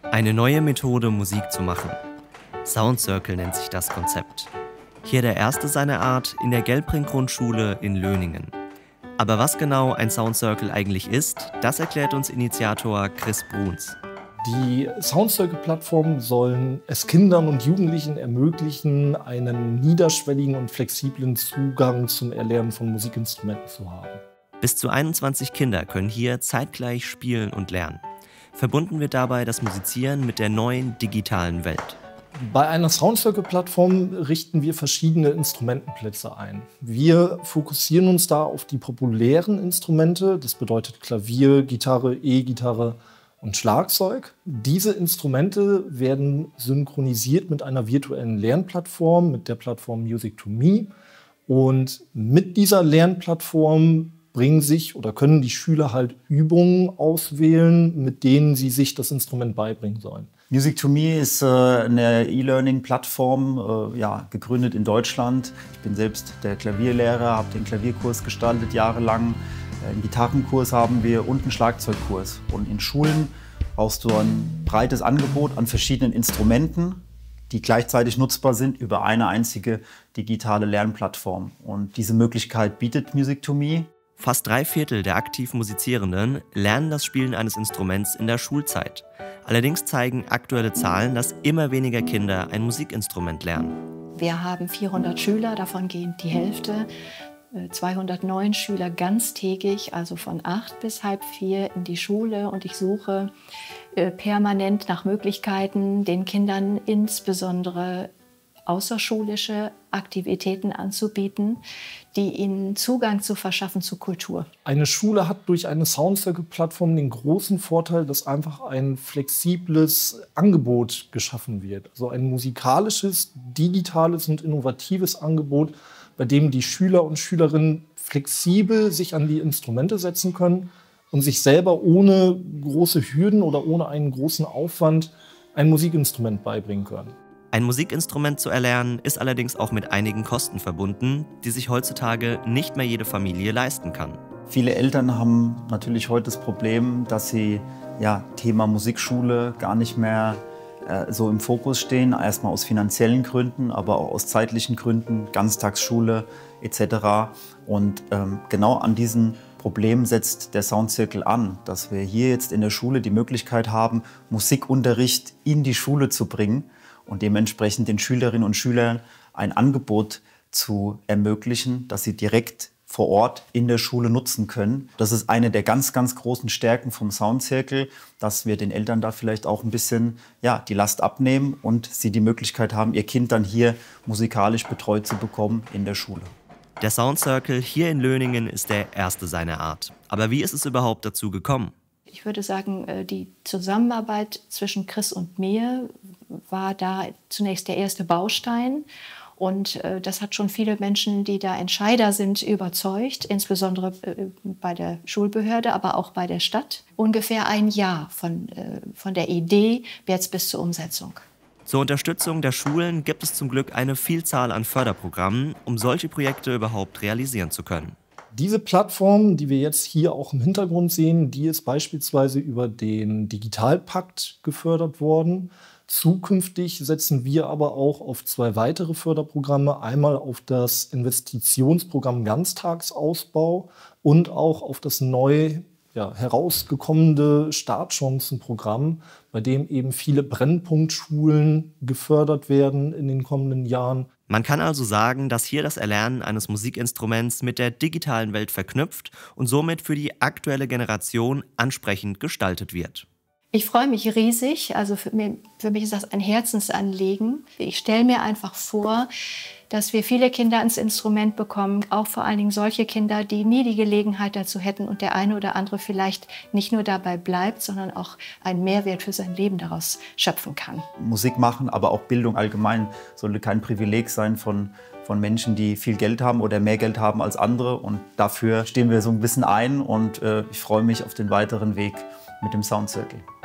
Eine neue Methode, Musik zu machen. Sound Circle nennt sich das Konzept. Hier der erste seiner Art in der Gelbring-Grundschule in Löningen. Aber was genau ein Sound Circle eigentlich ist, das erklärt uns Initiator Chris Bruns. Die Sound Circle-Plattformen sollen es Kindern und Jugendlichen ermöglichen, einen niederschwelligen und flexiblen Zugang zum Erlernen von Musikinstrumenten zu haben. Bis zu 21 Kinder können hier zeitgleich spielen und lernen. Verbunden wird dabei das Musizieren mit der neuen digitalen Welt. Bei einer Sound Circle-Plattform richten wir verschiedene Instrumentenplätze ein. Wir fokussieren uns da auf die populären Instrumente, das bedeutet Klavier, Gitarre, E-Gitarre und Schlagzeug. Diese Instrumente werden synchronisiert mit einer virtuellen Lernplattform, mit der Plattform Music2Me. Und mit dieser Lernplattform bringen sich oder können die Schüler halt Übungen auswählen, mit denen sie sich das Instrument beibringen sollen. Music2Me ist eine E-Learning-Plattform, gegründet in Deutschland. Ich bin selbst der Klavierlehrer, habe den Klavierkurs gestaltet jahrelang. Einen Gitarrenkurs haben wir und einen Schlagzeugkurs. Und in Schulen brauchst du ein breites Angebot an verschiedenen Instrumenten, die gleichzeitig nutzbar sind über eine einzige digitale Lernplattform. Und diese Möglichkeit bietet Music2Me. Fast 3/4 der aktiv Musizierenden lernen das Spielen eines Instruments in der Schulzeit. Allerdings zeigen aktuelle Zahlen, dass immer weniger Kinder ein Musikinstrument lernen. Wir haben 400 Schüler, davon gehen die Hälfte, 209 Schüler ganztägig, also von 8 bis halb 4 in die Schule. Und ich suche permanent nach Möglichkeiten, den Kindern insbesondere außerschulische Aktivitäten anzubieten, die ihnen Zugang zu verschaffen zu Kultur. Eine Schule hat durch eine Sound Circle-Plattform den großen Vorteil, dass einfach ein flexibles Angebot geschaffen wird. Also ein musikalisches, digitales und innovatives Angebot, bei dem die Schüler und Schülerinnen flexibel sich an die Instrumente setzen können und sich selber ohne große Hürden oder ohne einen großen Aufwand ein Musikinstrument beibringen können. Ein Musikinstrument zu erlernen, ist allerdings auch mit einigen Kosten verbunden, die sich heutzutage nicht mehr jede Familie leisten kann. Viele Eltern haben natürlich heute das Problem, dass sie Thema Musikschule gar nicht mehr so im Fokus stehen. Erstmal aus finanziellen Gründen, aber auch aus zeitlichen Gründen, Ganztagsschule etc. Und genau an diesen Problemen setzt der Sound Circle an, dass wir hier jetzt in der Schule die Möglichkeit haben, Musikunterricht in die Schule zu bringen und dementsprechend den Schülerinnen und Schülern ein Angebot zu ermöglichen, das sie direkt vor Ort in der Schule nutzen können. Das ist eine der ganz, ganz großen Stärken vom Sound Circle, dass wir den Eltern da vielleicht auch ein bisschen die Last abnehmen und sie die Möglichkeit haben, ihr Kind dann hier musikalisch betreut zu bekommen in der Schule. Der Sound Circle hier in Löningen ist der erste seiner Art. Aber wie ist es überhaupt dazu gekommen? Ich würde sagen, die Zusammenarbeit zwischen Chris und mir war da zunächst der erste Baustein. Und das hat schon viele Menschen, die da Entscheider sind, überzeugt, insbesondere bei der Schulbehörde, aber auch bei der Stadt. Ungefähr ein Jahr von der Idee jetzt bis zur Umsetzung. Zur Unterstützung der Schulen gibt es zum Glück eine Vielzahl an Förderprogrammen, um solche Projekte überhaupt realisieren zu können. Diese Plattform, die wir jetzt hier auch im Hintergrund sehen, die ist beispielsweise über den Digitalpakt gefördert worden. Zukünftig setzen wir aber auch auf 2 weitere Förderprogramme, einmal auf das Investitionsprogramm Ganztagsausbau und auch auf das neu herausgekommene Startchancenprogramm, bei dem eben viele Brennpunktschulen gefördert werden in den kommenden Jahren. Man kann also sagen, dass hier das Erlernen eines Musikinstruments mit der digitalen Welt verknüpft und somit für die aktuelle Generation ansprechend gestaltet wird. Ich freue mich riesig, also für mich ist das ein Herzensanliegen. Ich stelle mir einfach vor, dass wir viele Kinder ans Instrument bekommen, auch vor allen Dingen solche Kinder, die nie die Gelegenheit dazu hätten und der eine oder andere vielleicht nicht nur dabei bleibt, sondern auch einen Mehrwert für sein Leben daraus schöpfen kann. Musik machen, aber auch Bildung allgemein sollte kein Privileg sein von Menschen, die viel Geld haben oder mehr Geld haben als andere. Und dafür stehen wir so ein bisschen ein und ich freue mich auf den weiteren Weg mit dem Sound Circle.